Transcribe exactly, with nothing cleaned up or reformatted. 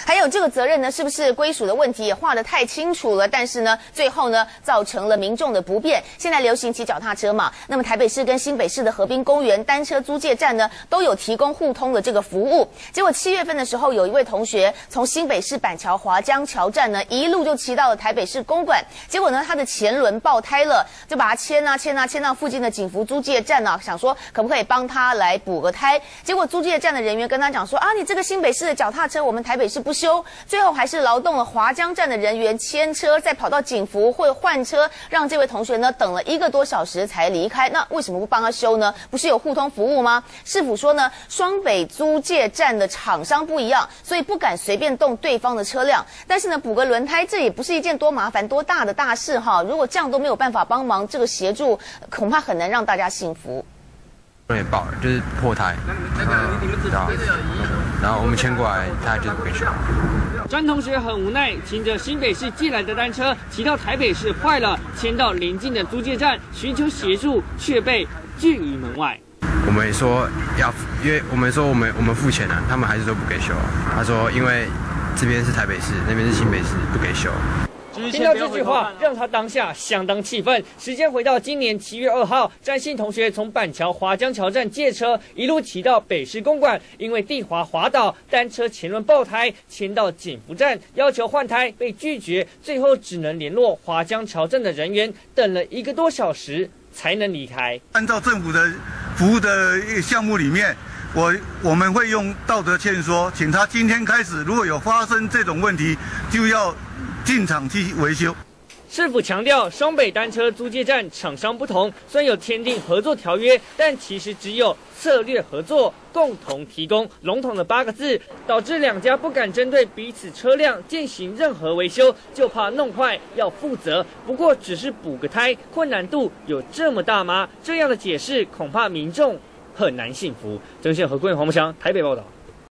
还有这个责任呢，是不是归属的问题也画得太清楚了？但是呢，最后呢，造成了民众的不便。现在流行骑脚踏车嘛，那么台北市跟新北市的河滨公园单车租借站呢，都有提供互通的这个服务。结果七月份的时候，有一位同学从新北市板桥华江桥站呢，一路就骑到了台北市公馆，结果呢，他的前轮爆胎了，就把他牵啊牵啊牵到附近的景福租借站啊，想说可不可以帮他来补个胎。结果租借站的人员跟他讲说啊，你这个新北市的脚踏车，我们台北市不修。最后还是劳动了华江站的人员牵车，再跑到景福会换车，让这位同学呢等了一个多小时才离开。那为什么不帮他修呢？不是有互通服务吗？市府说呢，双北租借站的厂商不一样，所以不敢随便动对方的车辆。但是呢，补个轮胎这也不是一件多麻烦多大的大事哈。如果这样都没有办法帮忙，这个协助恐怕很难让大家信服。 也爆了，就是破胎。 那个你们知道？ 然后我们牵过来，他就是不给修。 詹同学很无奈，骑着新北市寄来的单车，骑到台北市坏了，牵到邻近的租借站寻求协助，却被拒于门外。 我们说要，因为我们说我们我们付钱了，他们还是说不给修。他说因为这边是台北市，那边是新北市，不给修。 听到这句话，让他当下相当气愤。时间回到今年七月二号，詹姓同学从板桥华江桥站借车，一路骑到北市公馆，因为地滑滑倒，单车前轮爆胎，牵到景福站要求换胎，被拒绝，最后只能联络华江桥站的人员，等了一个多小时才能离开。 按照政府的服务的项目里面，我我们会用道德劝说，请他今天开始，如果有发生这种问题，就要进场去维修。 市府强调，双北单车租借站厂商不同，虽然有签订合作条约，但其实只有策略合作、共同提供笼统的八个字，导致两家不敢针对彼此车辆进行任何维修，就怕弄坏要负责。不过只是补个胎，困难度有这么大吗？这样的解释恐怕民众很难信服。郑宪和郭黄木祥台北报道。